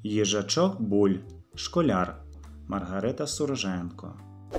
Їжачок Буль. Школяр. Маргарита Сурженко.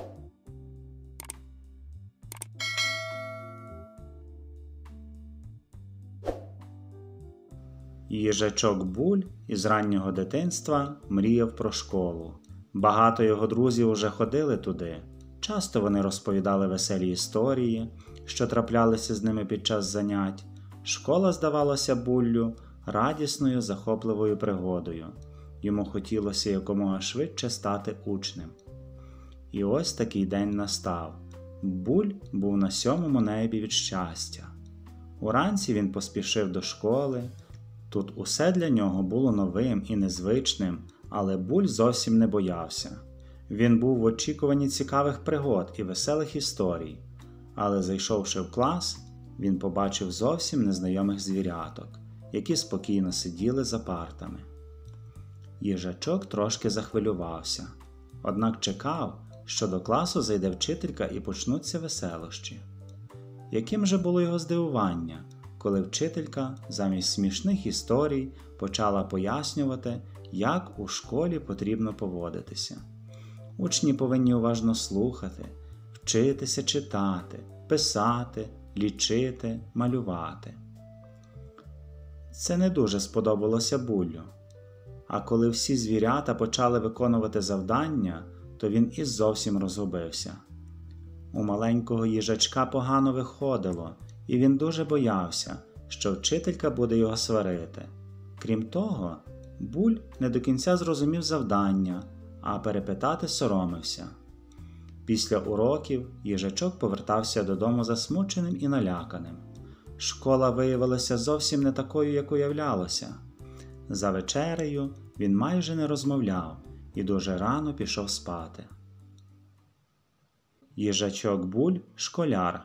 Їжачок Буль із раннього дитинства мріяв про школу. Багато його друзів уже ходили туди. Часто вони розповідали веселі історії, що траплялися з ними під час занять. Школа здавалася Буллю радісною, захопливою пригодою. Йому хотілося якомога швидше стати учнем. І ось такий день настав. Буль був на 7-му небі від щастя. Уранці він поспішив до школи. Тут усе для нього було новим і незвичним, але Буль зовсім не боявся. Він був в очікуванні цікавих пригод і веселих історій. Але зайшовши в клас, він побачив зовсім незнайомих звіряток, які спокійно сиділи за партами. Їжачок трошки захвилювався, однак чекав, що до класу зайде вчителька і почнуться веселощі. Яким же було його здивування, коли вчителька замість смішних історій почала пояснювати, як у школі потрібно поводитися. Учні повинні уважно слухати, вчитися читати, писати, лічити, малювати. Це не дуже сподобалося Буллю. А коли всі звірята почали виконувати завдання, то він і зовсім розгубився. У маленького їжачка погано виходило, і він дуже боявся, що вчителька буде його сварити. Крім того, Буль не до кінця зрозумів завдання, а перепитати соромився. Після уроків їжачок повертався додому засмученим і наляканим. Школа виявилася зовсім не такою, як уявлялося. За вечерею він майже не розмовляв і дуже рано пішов спати. Їжачок Буль – школяр.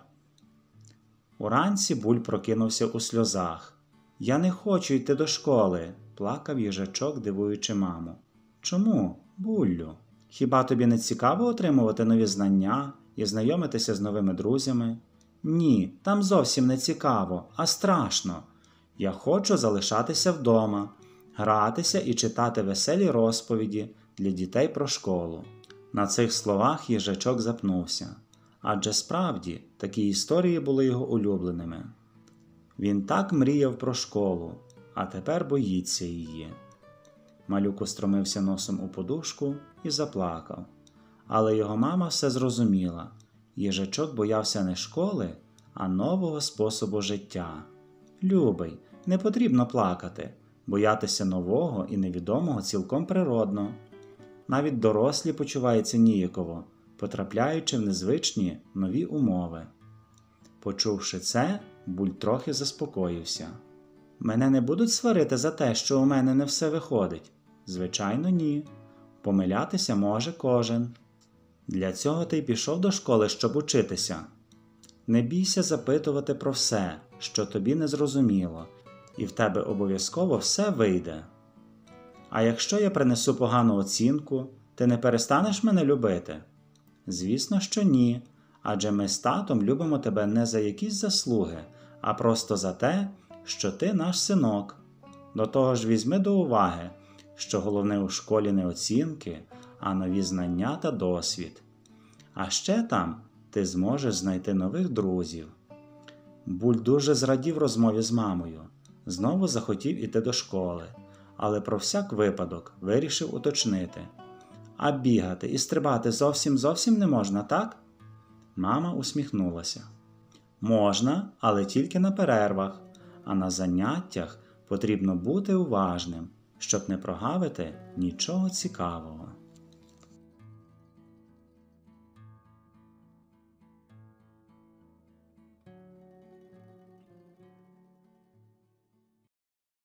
Уранці Буль прокинувся у сльозах. «Я не хочу йти до школи», – плакав їжачок, дивуючи маму. «Чому, Буллю? Хіба тобі не цікаво отримувати нові знання і знайомитися з новими друзями?» «Ні, там зовсім не цікаво, а страшно. Я хочу залишатися вдома, гратися і читати веселі розповіді для дітей про школу». На цих словах їжачок запнувся. Адже справді, такі історії були його улюбленими. Він так мріяв про школу, а тепер боїться її. Малюк устромився носом у подушку і заплакав. Але його мама все зрозуміла. Їжачок боявся не школи, а нового способу життя. «Любий, не потрібно плакати. Боятися нового і невідомого цілком природно. Навіть дорослі почуваються ніяково, потрапляючи в незвичні нові умови». Почувши це, Буль трохи заспокоївся. «Мене не будуть сварити за те, що у мене не все виходить?» «Звичайно, ні. Помилятися може кожен. Для цього ти й пішов до школи, щоб учитися. Не бійся запитувати про все, що тобі не зрозуміло, і в тебе обов'язково все вийде. А якщо я принесу погану оцінку, ти не перестанеш мене любити?» «Звісно, що ні, адже ми з татом любимо тебе не за якісь заслуги, а просто за те, що ти наш синок. До того ж візьми до уваги, що головне у школі не оцінки, а нові знання та досвід. А ще там ти зможеш знайти нових друзів». Буль дуже зрадів розмові з мамою. Знову захотів іти до школи, але про всяк випадок вирішив уточнити. «А бігати і стрибати зовсім не можна, так?» Мама усміхнулася. «Можна, але тільки на перервах, а на заняттях потрібно бути уважним, щоб не прогавити нічого цікавого».